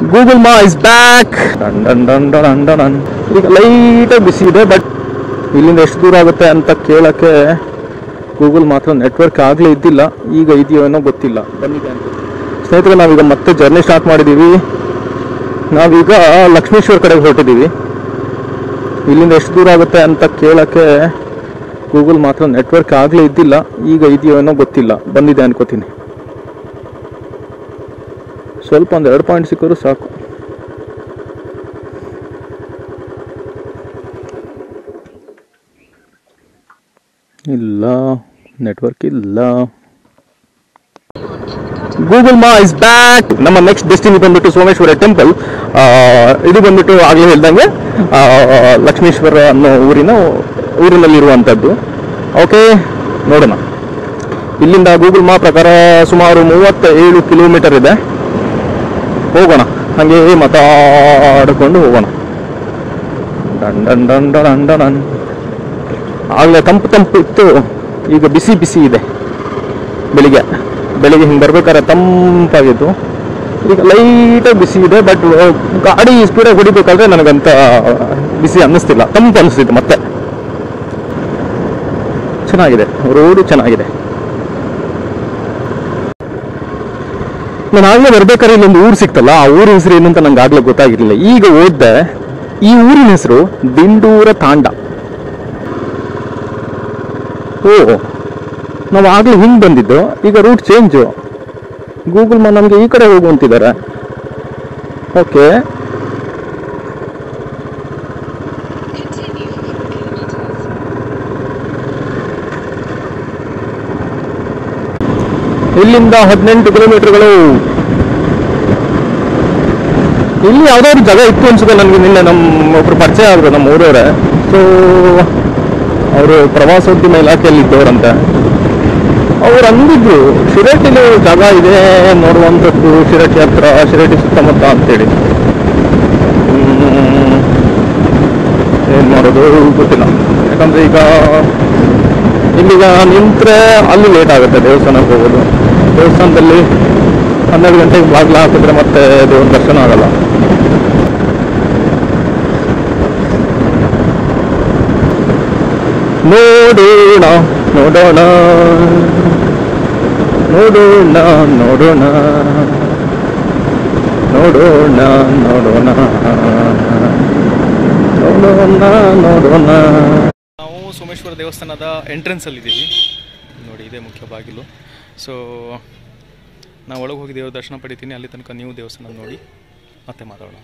Google ma is back. ಈಗ ಲೈಟಾಗಿ ಬಿಸಿ ಇದೆ, ಬಟ್ ಇಲ್ಲಿಂದ ಎಷ್ಟು ದೂರ ಆಗುತ್ತೆ ಅಂತ ಕೇಳೋಕ್ಕೆ ಗೂಗಲ್ ಮಾತ್ರ ನೆಟ್ವರ್ಕ್ ಆಗಲೇ ಇದ್ದಿಲ್ಲ. ಈಗ ಇದೆಯೋ ಏನೋ ಗೊತ್ತಿಲ್ಲ, ಬಂದಿದೆ ಅಂತ. ಸ್ನೇಹಿತರೆ, ನಾವೀಗ ಮತ್ತೆ ಜರ್ನಿ ಸ್ಟಾರ್ಟ್ ಮಾಡಿದ್ದೀವಿ. ನಾವೀಗ ಲಕ್ಷ್ಮೇಶ್ವರ ಕಡೆಗೆ ಹೊರಟಿದ್ದೀವಿ. ಇಲ್ಲಿಂದ ಎಷ್ಟು ದೂರ ಆಗುತ್ತೆ ಅಂತ ಕೇಳೋಕ್ಕೆ ಗೂಗಲ್ ಮಾತ್ರ ನೆಟ್ವರ್ಕ್ ಆಗಲೇ ಇದ್ದಿಲ್ಲ. ಈಗ ಇದೆಯೋ ಏನೋ ಗೊತ್ತಿಲ್ಲ, ಬಂದಿದೆ ಅನ್ಕೋತೀನಿ. ಸ್ವಲ್ಪ ಒಂದು 2 ಪಾಯಿಂಟ್ ಸಿಕ್ಕರೂ ಸಾಕು. ಇಲ್ಲ, ನೆಟ್ವರ್ಕ್ ಇಲ್ಲ. Google ma is back. ನಮ್ಮ ನೆಕ್ಸ್ಟ್ ಡೆಸ್ಟಿನಿ ಬಂದ್ಬಿಟ್ಟು ಸೋಮೇಶ್ವರ ಟೆಂಪಲ್. ಇದು ಬಂದ್ಬಿಟ್ಟು ಆಗಲೇ ಹೇಳ್ದಂಗೆ ಲಕ್ಷ್ಮೇಶ್ವರ ಅನ್ನೋ ಊರಿನಲ್ಲಿರುವಂಥದ್ದು. ಓಕೆ, ನೋಡೋಣ. ಇಲ್ಲಿಂದ ಗೂಗಲ್ ಮಾ ಪ್ರಕಾರ ಸುಮಾರು 37 ಕಿಲೋಮೀಟರ್ ಇದೆ. ಹೋಗೋಣ, ಹಾಗೆ ಮಾತಾಡಿಕೊಂಡು ಹೋಗೋಣ. ಡನ್. ಆಗಲೇ ತಂಪು ಇತ್ತು, ಈಗ ಬಿಸಿ ಇದೆ. ಬೆಳಿಗ್ಗೆ ಹಿಂಗೆ ಬರ್ಬೇಕಾದ್ರೆ ತಂಪಾಗಿತ್ತು, ಈಗ ಲೈಟಾಗಿ ಬಿಸಿ ಇದೆ. ಬಟ್ ಗಾಡಿ ಸ್ಪೀಡಾಗಿ ಹೊಡಿಬೇಕಾದ್ರೆ ನನಗಂತ ಬಿಸಿ ಅನ್ನಿಸ್ತಿಲ್ಲ, ತಂಪು ಅನ್ನಿಸ್ತಿತ್ತು. ಮತ್ತೆ ಚೆನ್ನಾಗಿದೆ, ರೋಡು ಚೆನ್ನಾಗಿದೆ. ನಾನು ಆಗಲೇ ಬರ್ಬೇಕಾದ್ರೆ ಇಲ್ಲೊಂದು ಊರು ಸಿಕ್ತಲ್ಲ, ಆ ಊರಿನ ಹೆಸರು ಏನು ಅಂತ ನಂಗೆ ಆಗಲೇ ಗೊತ್ತಾಗಿರಲಿಲ್ಲ. ಈಗ ಓದ್ದೆ, ಈ ಊರಿನ ಹೆಸರು ದಿಂಡೂರ ತಾಂಡ. ಓ, ನಾವು ಆಗಲೇ ಹಿಂಗೆ ಬಂದಿದ್ದು, ಈಗ ರೂಟ್ ಚೇಂಜು. ಗೂಗಲ್ ಮಾ ನಮಗೆ ಈ ಕಡೆ ಹೋಗು ಅಂತಿದ್ದಾರೆ. ಓಕೆ, ಇಲ್ಲಿಂದ 18 ಕಿಲೋಮೀಟರ್ಗಳು. ಇಲ್ಲಿ ಯಾವುದಾದ್ರು ಜಾಗ ಇತ್ತು ಅನ್ಸುತ್ತೆ ನನಗೆ. ನಿನ್ನೆ ಒಬ್ರು ಪರಿಚಯ ಆದರು, ನಮ್ಮ ಊರವರೇ. ಸೊ ಅವರು ಪ್ರವಾಸೋದ್ಯಮ ಇಲಾಖೆಯಲ್ಲಿ ಇದ್ದವರಂತೆ. ಅವ್ರು ಅಂದಿದ್ರು ಶಿರಟ್ಟಿಲಿ ಜಾಗ ಇದೆ ನೋಡುವಂಥದ್ದು, ಶಿರಟ್ಟಿ ಹತ್ರ, ಶಿರಟ್ಟಿ ಸುತ್ತಮುತ್ತ ಅಂತೇಳಿ. ಏನು ಮಾಡೋದು ಗೊತ್ತಿಲ್ಲ, ಯಾಕಂದರೆ ಈಗ ಇಲ್ಲಿಗ ನಿಂತರೆ ಅಲ್ಲಿ ಲೇಟ್ ಆಗುತ್ತೆ ದೇವಸ್ಥಾನಕ್ಕೆ ಹೋಗೋದು. ದೇವಸ್ಥಾನದಲ್ಲಿ 12 ಗಂಟೆಗೆ ಬಾಗಿಲು ಹಾಕಿದ್ರೆ ಮತ್ತೆ ದೇವ್ರ ದರ್ಶನ ಆಗಲ್ಲ. ನೋಡೋಣ. ನಾವು ಸೋಮೇಶ್ವರ ದೇವಸ್ಥಾನದ ಎಂಟ್ರೆನ್ಸ್ ಅಲ್ಲಿ ಇದ್ದೀವಿ ನೋಡಿ, ಇದೇ ಮುಖ್ಯ ಬಾಗಿಲು. ಸೊ ನಾವು ಒಳಗೆ ಹೋಗಿ ದೇವ್ರ ದರ್ಶನ ಪಡಿತೀನಿ. ಅಲ್ಲಿ ತನಕ ನೀವು ದೇವಸ್ಥಾನ ನೋಡಿ ಮತ್ತೆ ಮಾತಾಡೋಣ.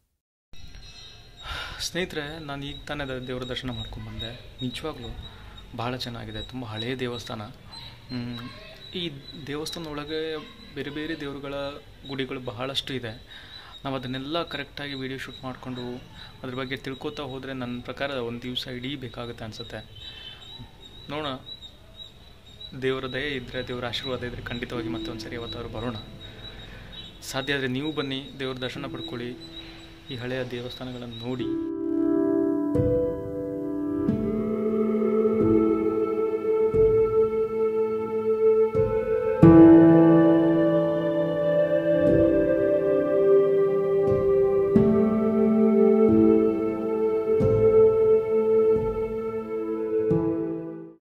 ಸ್ನೇಹಿತರೆ, ನಾನು ಈಗ ತಾನೇ ದೇವರ ದರ್ಶನ ಮಾಡ್ಕೊಂಡು ಬಂದೆ. ನಿಜವಾಗ್ಲೂ ಭಾಳ ಚೆನ್ನಾಗಿದೆ, ತುಂಬ ಹಳೆಯ ದೇವಸ್ಥಾನ. ಈ ದೇವಸ್ಥಾನ ಒಳಗೆ ಬೇರೆ ಬೇರೆ ದೇವರುಗಳ ಗುಡಿಗಳು ಬಹಳಷ್ಟು ಇದೆ. ನಾವು ಅದನ್ನೆಲ್ಲ ಕರೆಕ್ಟಾಗಿ ವೀಡಿಯೋ ಶೂಟ್ ಮಾಡಿಕೊಂಡು ಅದ್ರ ಬಗ್ಗೆ ತಿಳ್ಕೊತಾ ಹೋದರೆ ನನ್ನ ಪ್ರಕಾರ ಒಂದು ದಿವಸ ಇಡೀ ಬೇಕಾಗುತ್ತೆ ಅನಿಸುತ್ತೆ. ನೋಡೋಣ, ದೇವರ ದಯೆ ಇದ್ದರೆ, ದೇವರ ಆಶೀರ್ವಾದ ಇದ್ದರೆ ಖಂಡಿತವಾಗಿ ಮತ್ತೆ ಒಂದು ಸರಿ ಯಾವತ್ತಾದ್ರು ಬರೋಣ. ಸಾಧ್ಯ ಆದರೆ ನೀವು ಬನ್ನಿ, ದೇವ್ರ ದರ್ಶನ ಪಡ್ಕೊಳ್ಳಿ, ಈ ಹಳೆಯ ದೇವಸ್ಥಾನಗಳನ್ನು ನೋಡಿ.